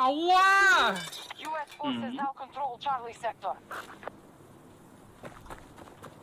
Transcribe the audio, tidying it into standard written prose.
เอาว่า U.S. forces now control Charlie sector.